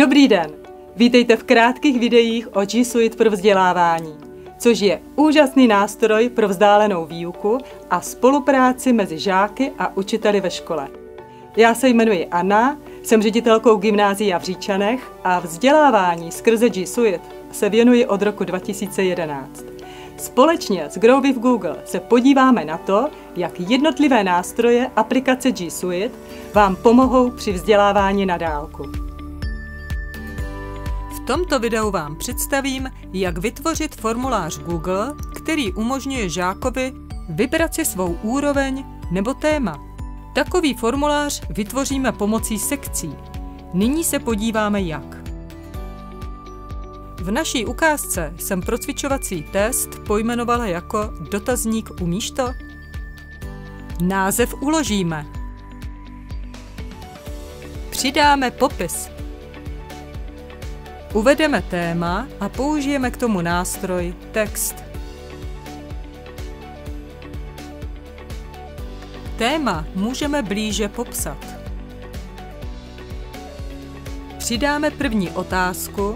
Dobrý den! Vítejte v krátkých videích o G Suite pro vzdělávání, což je úžasný nástroj pro vzdálenou výuku a spolupráci mezi žáky a učiteli ve škole. Já se jmenuji Anna, jsem ředitelkou gymnázia v Říčanech a vzdělávání skrze G Suite se věnuji od roku 2011. Společně s Grow with Google se podíváme na to, jak jednotlivé nástroje aplikace G Suite vám pomohou při vzdělávání na dálku. V tomto videu vám představím, jak vytvořit formulář Google, který umožňuje žákovi vybrat si svou úroveň nebo téma. Takový formulář vytvoříme pomocí sekcí. Nyní se podíváme jak. V naší ukázce jsem procvičovací test pojmenovala jako dotazník umíš to? Název uložíme. Přidáme popis. Uvedeme téma a použijeme k tomu nástroj text. Téma můžeme blíže popsat. Přidáme první otázku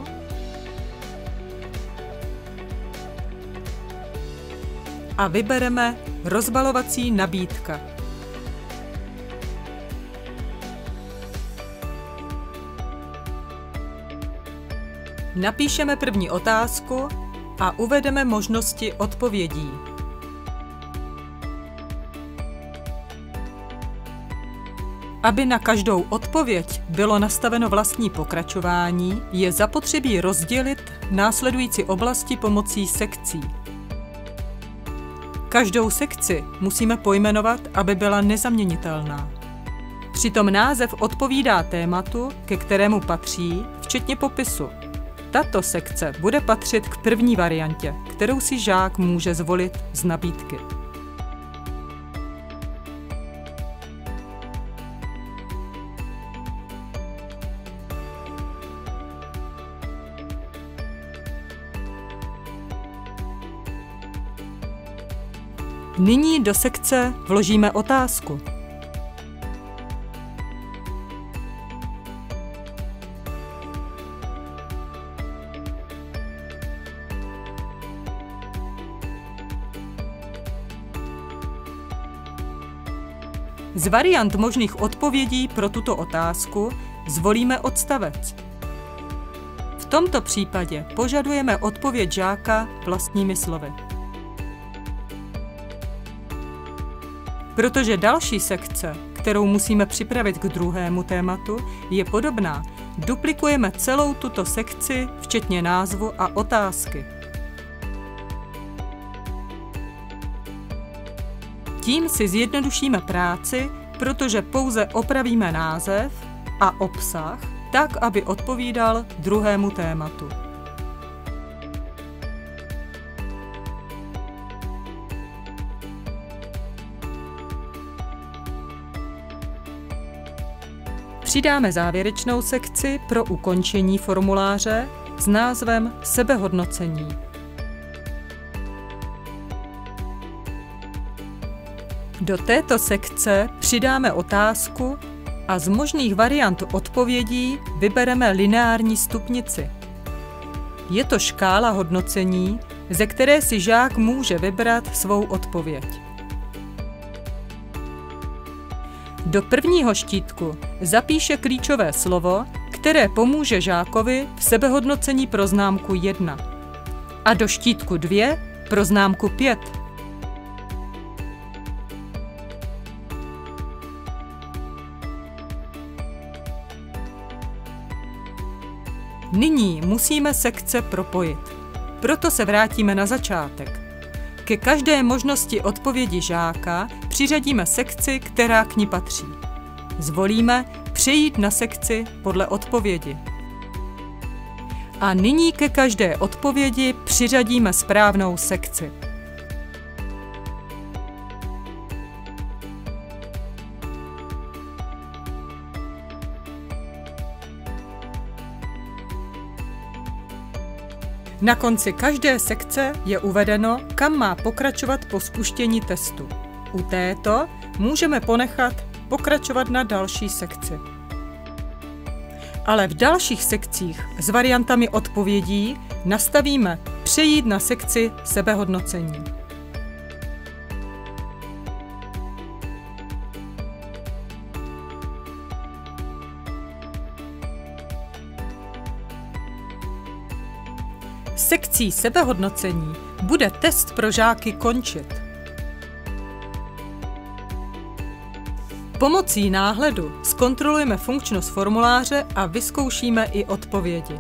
a vybereme rozbalovací nabídka. Napíšeme první otázku a uvedeme možnosti odpovědí. Aby na každou odpověď bylo nastaveno vlastní pokračování, je zapotřebí rozdělit následující oblasti pomocí sekcí. Každou sekci musíme pojmenovat, aby byla nezaměnitelná. Přitom název odpovídá tématu, ke kterému patří, včetně popisu. Tato sekce bude patřit k první variantě, kterou si žák může zvolit z nabídky. Nyní do sekce vložíme otázku. Z variant možných odpovědí pro tuto otázku zvolíme odstavec. V tomto případě požadujeme odpověď žáka vlastními slovy. Protože další sekce, kterou musíme připravit k druhému tématu, je podobná, duplikujeme celou tuto sekci, včetně názvu a otázky. Tím si zjednodušíme práci, protože pouze opravíme název a obsah tak, aby odpovídal druhému tématu. Přidáme závěrečnou sekci pro ukončení formuláře s názvem Sebehodnocení. Do této sekce přidáme otázku a z možných variant odpovědí vybereme lineární stupnici. Je to škála hodnocení, ze které si žák může vybrat svou odpověď. Do prvního štítku zapíše klíčové slovo, které pomůže žákovi v sebehodnocení pro známku 1 a do štítku 2 pro známku 5. Nyní musíme sekce propojit. Proto se vrátíme na začátek. Ke každé možnosti odpovědi žáka přiřadíme sekci, která k ní patří. Zvolíme Přejít na sekci podle odpovědi. A nyní ke každé odpovědi přiřadíme správnou sekci. Na konci každé sekce je uvedeno, kam má pokračovat po spuštění testu. U této můžeme ponechat pokračovat na další sekci. Ale v dalších sekcích s variantami odpovědí nastavíme přejít na sekci sebehodnocení. Sekcí sebehodnocení bude test pro žáky končit. Pomocí náhledu zkontrolujeme funkčnost formuláře a vyzkoušíme i odpovědi.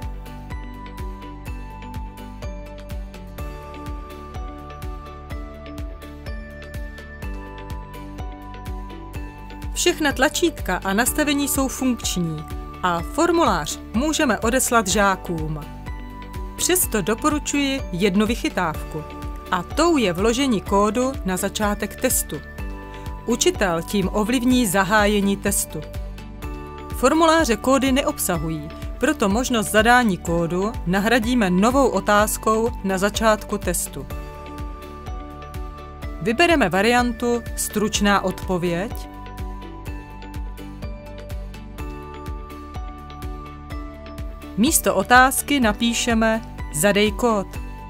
Všechna tlačítka a nastavení jsou funkční a formulář můžeme odeslat žákům. Přesto doporučuji jednu vychytávku a tou je vložení kódu na začátek testu. Učitel tím ovlivní zahájení testu. Formuláře kódy neobsahují, proto možnost zadání kódu nahradíme novou otázkou na začátku testu. Vybereme variantu Stručná odpověď místo otázky napíšeme Zadej kód.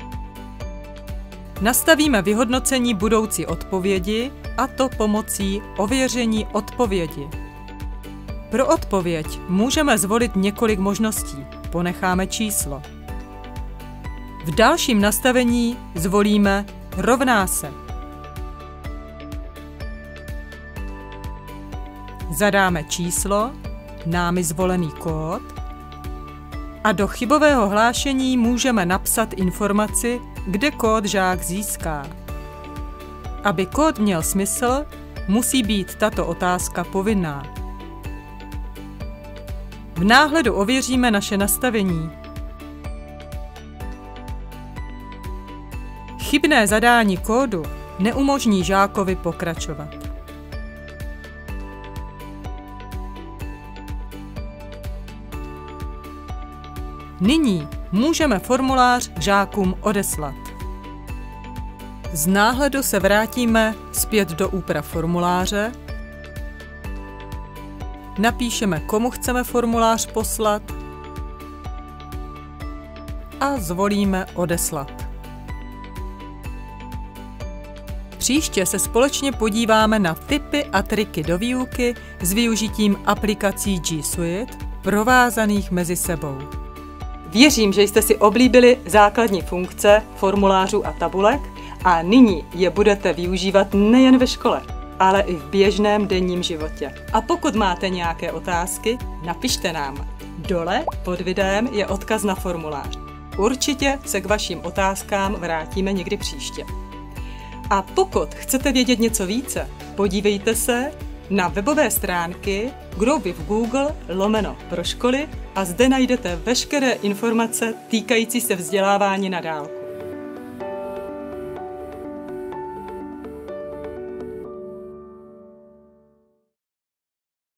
Nastavíme vyhodnocení budoucí odpovědi, a to pomocí ověření odpovědi. Pro odpověď můžeme zvolit několik možností. Ponecháme číslo. V dalším nastavení zvolíme Rovná se. Zadáme číslo, námi zvolený kód a do chybového hlášení můžeme napsat informaci, kde kód žák získá. Aby kód měl smysl, musí být tato otázka povinná. V náhledu ověříme naše nastavení. Chybné zadání kódu neumožní žákovi pokračovat. Nyní můžeme formulář žákům odeslat. Z náhledu se vrátíme zpět do úprav formuláře, napíšeme, komu chceme formulář poslat a zvolíme Odeslat. Příště se společně podíváme na tipy a triky do výuky s využitím aplikací G Suite provázaných mezi sebou. Věřím, že jste si oblíbili základní funkce formulářů a tabulek a nyní je budete využívat nejen ve škole, ale i v běžném denním životě. A pokud máte nějaké otázky, napište nám. Dole pod videem je odkaz na formulář. Určitě se k vašim otázkám vrátíme někdy příště. A pokud chcete vědět něco více, podívejte se na webové stránky Groupy v Google/pro školy a zde najdete veškeré informace týkající se vzdělávání na dálku.